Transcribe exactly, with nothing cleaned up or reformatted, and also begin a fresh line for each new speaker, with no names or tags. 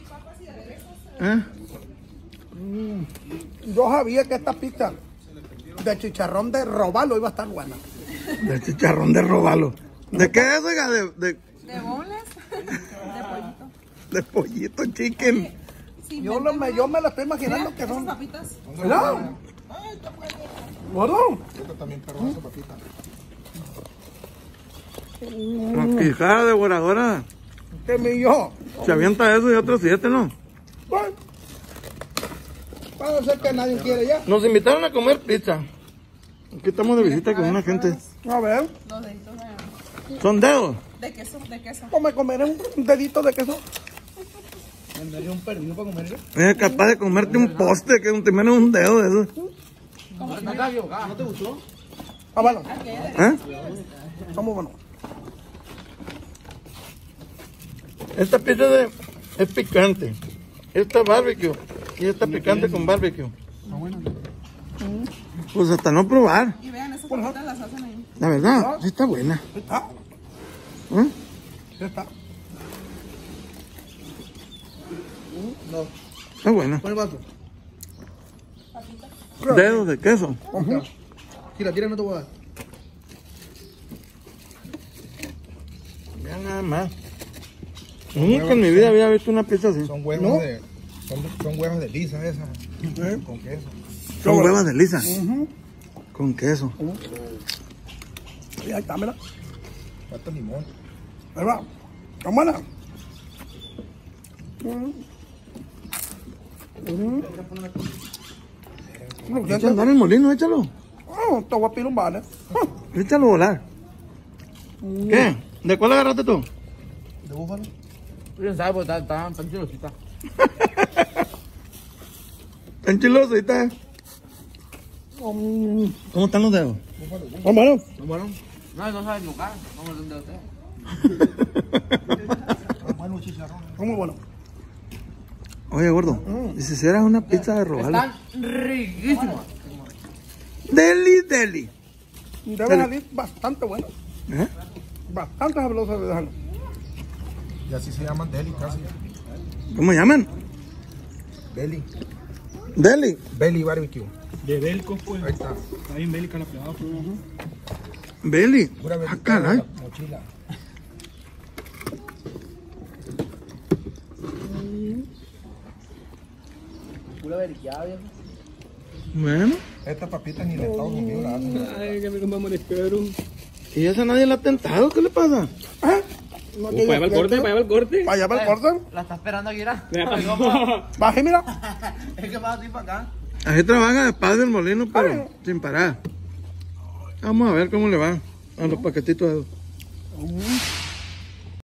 ¿Eh?
Mm, yo sabía que esta pizza de chicharrón de robalo iba a estar buena.
De chicharrón de robalo. ¿De qué es, oiga? De, de...
¿De boneless? De pollito.
De pollito chicken.
Sí,
Yo, lo, me, yo me lo estoy imaginando que son...
papitas.
¿Verdad? ¿Gordo?
Esto también perro esa papita.
La quijada de voladora.
Que mi yo.
Se avienta eso y otros siete, ¿no?
Bueno, puede ser que nadie quiere ya.
Nos invitaron a comer pizza. Aquí estamos de visita con una gente.
A ver,
Los deditos de,
¿Son dedos?
de queso, de queso.
¿cómo me comeré un, un dedito de queso?
¿Me daría un permiso para comer eso?
Es capaz de comerte un poste que te menos un dedo de eso.
¿No te gustó?
Ah, bueno,
¿Eh?
estamos bueno.
Esta pizza de, es picante. Esta barbecue. Y esta picante con barbecue. Pues hasta no probar.
Y vean, esas papitas las hacen ahí.
La verdad, sí está buena.
¿Está?
¿Eh?
¿Ya está?
No.
Está buena.
Pon el vaso.
Dedos de queso.
Uh-huh.
Tira, tira, no te voy a dar.
Ya nada más. Nunca en mi vida había visto una pizza así.
Son huevos
¿No?
de... Son, son huevos de lisa esas. Con queso.
Son huevas de lisa.
Uh-huh.
Con queso.
Y ahí está, mira.
Falta limón.
Ahí va. ¿Está buena? Uh-huh. Uh-huh.
Échalo, andar en el molino, échalo.
Oh, te voy a pedir un vale.
Échalo a volar. ¿Qué? ¿De cuál agarraste tú?
¿De búfalo?
Bien sabe, pues está tan tan chilosita.
Está enchilosita, ¿eh?
Um,
¿Cómo están los dedos?
oh, bueno.
Bueno, no, no sabe lugar. Vamos a donde usted.
Bueno, chicharrón.
Muy bueno.
Oye, gordo, ¿y si hicieras una pizza de robalo?
Están riquísimas.
Deli, deli.
Debe salir bastante bueno.
¿Eh?
Bastante sabroso de dejarlo.
Y así se llaman deli casi.
¿Cómo llaman?
Deli.
Deli.
Belly barbecue.
De Belco, pues.
Ahí está.
Está bien bélica la pegada, pues.
Beli.
Pura
Ah,
belly.
caray.
La mochila.
Pura veriqueada, viejo.
Bueno.
Estas papitas ni en Estados Unidos las hacen.
Ay, que me comamos el espero.
¿Y esa nadie la ha tentado? ¿Qué le pasa?
¿Eh? No,
Para allá va el corte, para allá va el corte.
Para allá va el corte.
La está esperando aquí, ¿verdad?
Vea, pa-
Baje, mira.
Es que va así para acá.
Ahí trabaja de padre el molino, pero sin parar. Vamos a ver cómo le va a los paquetitos de...